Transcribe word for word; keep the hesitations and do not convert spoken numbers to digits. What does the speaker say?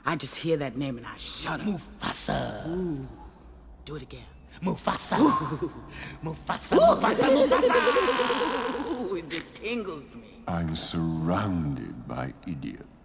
I just hear that name and I shudder. Mufasa. Ooh. Do it again. Mufasa. Mufasa, Mufasa, Mufasa! Ooh, it tingles me. I'm surrounded by idiots.